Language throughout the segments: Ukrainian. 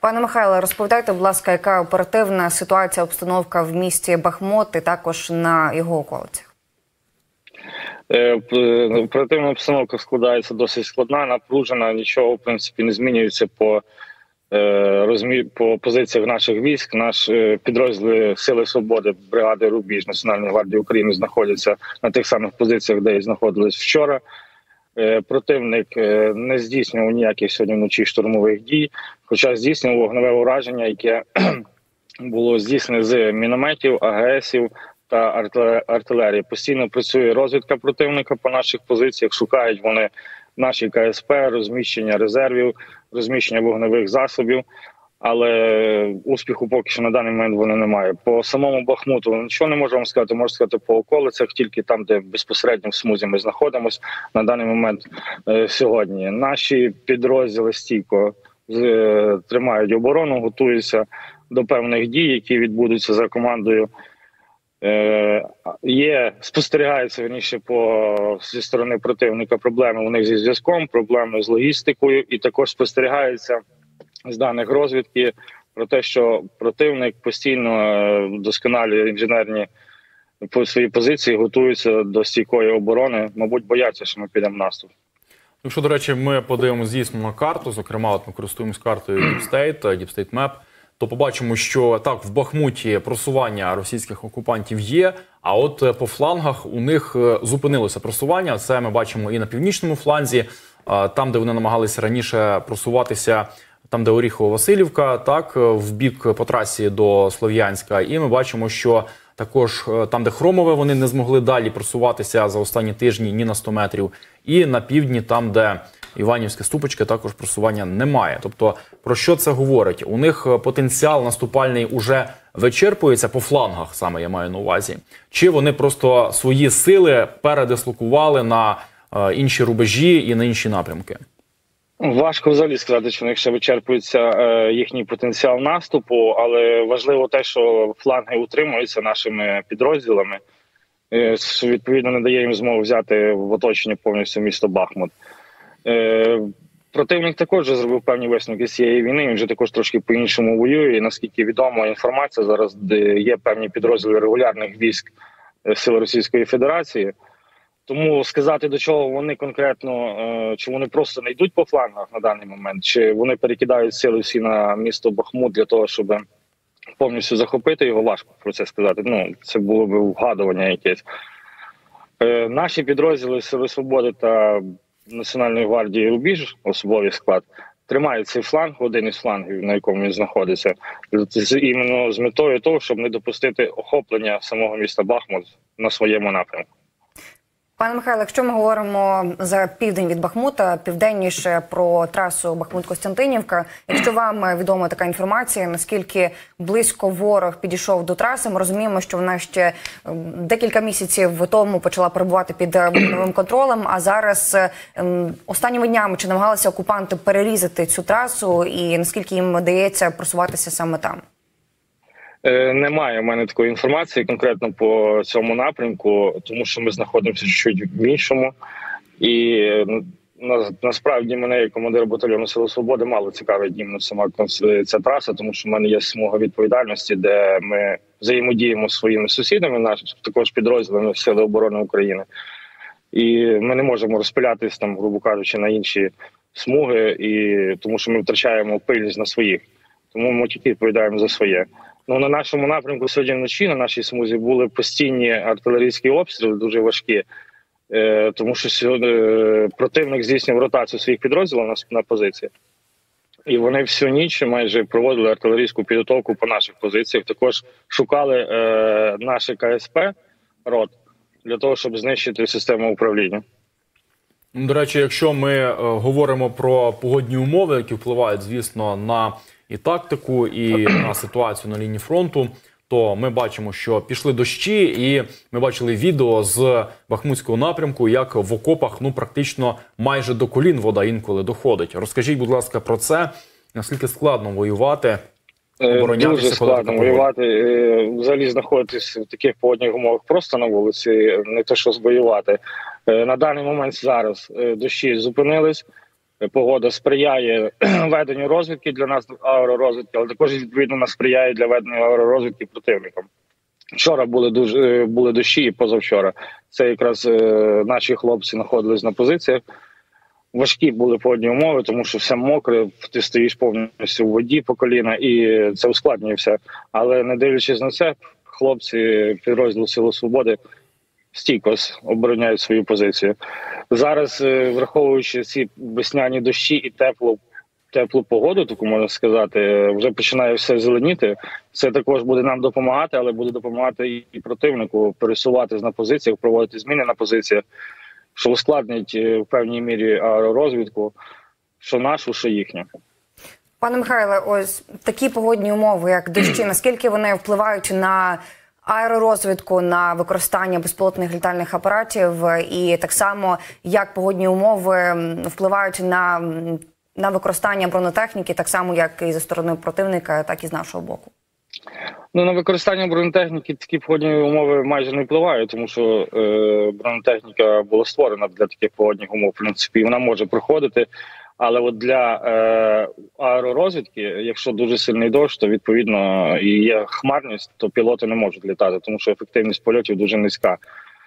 Пане Михайле, розповідайте, будь ласка, яка оперативна ситуація, обстановка в місті Бахмут і також на його околицях? Оперативна обстановка складається досить складна, напружена, нічого, в принципі, не змінюється по позиціях наших військ. Наш підрозділи Сили Свободи, бригади Рубіж Національної гвардії України знаходяться на тих самих позиціях, де і знаходились вчора. Противник не здійснював ніяких сьогодні вночі штурмових дій, хоча здійснював вогневе ураження, яке було здійснене з мінометів, АГСів та артилерії. Постійно працює розвідка противника по наших позиціях, шукають вони наші КСП, розміщення резервів, розміщення вогневих засобів, але успіху поки що на даний момент вони не мають. По самому Бахмуту нічого не можу вам сказати, можу сказати по околицях, тільки там, де безпосередньо в смузі ми знаходимося на даний момент сьогодні. Наші підрозділи стійко тримають оборону, готуються до певних дій, які відбудуться за командою. Спостерігаються, верніше, зі сторони противника проблеми у них зі зв'язком, проблеми з логістикою, і також спостерігається з даних розвідки про те, що противник постійно вдосконалює інженерні свої позиції, готується до стійкої оборони, мабуть, бояться, що ми підемо в наступ. Якщо, до речі, ми подивимося, звісно, на карту, зокрема, от ми користуємося картою Deep State Map, то побачимо, що так, в Бахмуті просування російських окупантів є, а от по флангах у них зупинилося просування. Це ми бачимо і на північному фланзі, там, де вони намагалися раніше просуватися, там, де Оріхово-Василівка, так, в бік по трасі до Слов'янська. І ми бачимо, що також там, де Хромове, вони не змогли далі просуватися за останні тижні ні на 100 метрів. І на півдні, там, де Іванівське Ступочки, також просування немає. Тобто, про що це говорить? У них потенціал наступальний уже вичерпується по флангах, саме я маю на увазі. Чи вони просто свої сили передислокували на інші рубежі і на інші напрямки? Важко взагалі сказати, що у них ще вичерпується їхній потенціал наступу, але важливо те, що фланги утримуються нашими підрозділами, що відповідно не дає їм змогу взяти в оточення повністю місто Бахмут. Противник також вже зробив певні висновки з цієї війни, він вже також трошки по-іншому воює. І, наскільки відома інформація, зараз є певні підрозділи регулярних військ Сил Російської Федерації. Тому сказати, до чого вони конкретно, чи вони просто не йдуть по флангах на даний момент, чи вони перекидають сили всі на місто Бахмут для того, щоб повністю захопити його, важко про це сказати. Це було б вгадування якесь. Наші підрозділи Сили Свободи та Національної гвардії Рубіж, особовий склад, тримають цей фланг, один із флангів, на якому він знаходиться, іменно з метою того, щоб не допустити охоплення самого міста Бахмут на своєму напрямку. Пане Михайле, якщо ми говоримо за південь від Бахмута, південніше про трасу Бахмут-Костянтинівка, якщо вам відома така інформація, наскільки близько ворог підійшов до траси, ми розуміємо, що вона ще декілька місяців тому почала перебувати під вогневим контролем, а зараз останніми днями чи намагалися окупанти перерізати цю трасу і наскільки їм вдається просуватися саме там? Немає в мене такої інформації конкретно по цьому напрямку, тому що ми знаходимося чуть в іншому. І насправді мене, як командира батальйону Сили Свободи, мало цікавить іменно сама ця траса, тому що в мене є смуга відповідальності, де ми взаємодіємо з своїми сусідами, також підрозділами Сили оборони України. І ми не можемо розпилятись там, грубо кажучи, на інші смуги, тому що ми втрачаємо пильність на своїх. Тому ми тільки відповідаємо за своє. На нашому напрямку сьогодні вночі, на нашій смузі, були постійні артилерійські обстріли, дуже важкі, тому що противник здійснював ротацію своїх підрозділів на позиції. І вони всю ніч майже проводили артилерійську підготовку по наших позиціях. Також шукали наші КСП, РОТ, для того, щоб знищити систему управління. До речі, якщо ми говоримо про погодні умови, які впливають, звісно, на і тактику, і на ситуацію на лінії фронту, то ми бачимо, що пішли дощі, і ми бачили відео з Бахмутського напрямку, як в окопах практично майже до колін вода інколи доходить. Розкажіть, будь ласка, про це. Наскільки складно воювати, оборонятися? Дуже складно воювати. Взагалі знаходитись в таких погодних умовах просто на вулиці, не те що воювати. На даний момент зараз дощі зупинились. погода сприяє веденню розвідки для нас, аеророзвідки, але також відповідно нас сприяє для ведення аеророзвідки противником. Вчора були дощі і позавчора. Це якраз наші хлопці знаходились на позиціях. Важкі були погодні умови, тому що все мокре, ти стоїш повністю в воді по коліна, і це ускладнює все. Але не дивлячись на це, хлопці підрозділу Сили Свободи стійко обороняють свою позицію. Зараз, враховуючи ці весняні дощі і теплу погоду, таку можна сказати, вже починає все зеленіти. Це також буде нам допомагати, але буде допомагати і противнику пересуватись на позиціях, проводити зміни на позиціях, що ускладнить в певній мірі аеророзвідку, що нашу, що їхню. Пане Михайле, ось такі погодні умови, як дощі, наскільки вони впливають на аеророзвідку, на використання безпілотних літальних апаратів, і так само, як погодні умови впливають на використання бронетехніки, так само, як і зі сторони противника, так і з нашого боку? Ну, на використання бронетехніки такі погодні умови майже не впливають, тому що бронетехніка була створена для таких погодних умов, в принципі, і вона може проходити. Але от для аеророзвідки, якщо дуже сильний дощ, то відповідно і є хмарність, то пілоти не можуть літати, тому що ефективність польотів дуже низька.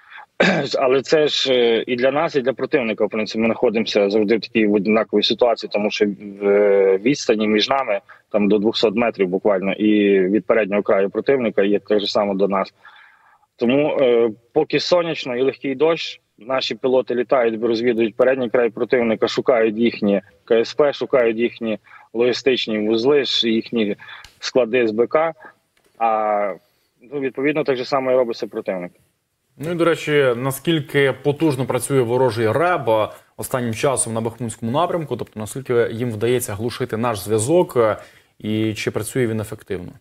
Але це ж і для нас, і для противника, в принципі, ми знаходимося завжди в такій однаковій ситуації, тому що відстані між нами там до 200 метрів буквально, і від переднього краю противника є так же само до нас. Тому поки сонячно і легкий дощ, наші пілоти літають, розвідують передній край противника, шукають їхні КСП, шукають їхні логістичні вузли, їхні склади з БК, а відповідно так же само і робиться противник. Ну і, до речі, наскільки потужно працює ворожий РЕБ останнім часом на Бахмутському напрямку, тобто наскільки їм вдається глушити наш зв'язок, і чи працює він ефективно?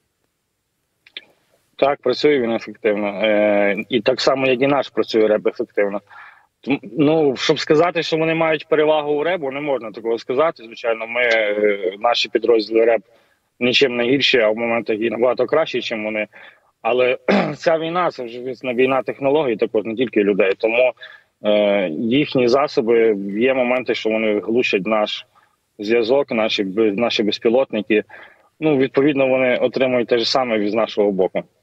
Так, працює він ефективно. І так само, як і наш працює РЕБ ефективно. Ну, щоб сказати, що вони мають перевагу у РЕБу, не можна такого сказати. Звичайно, наші підрозділи РЕБ нічим не гірші, а в моментах і набагато кращі, ніж вони. Але ця війна – це вже війна технологій, також не тільки людей. Тому їхні засоби, є моменти, що вони глушать наш зв'язок, наші безпілотники. Ну, відповідно, вони отримують те ж саме від нашого боку.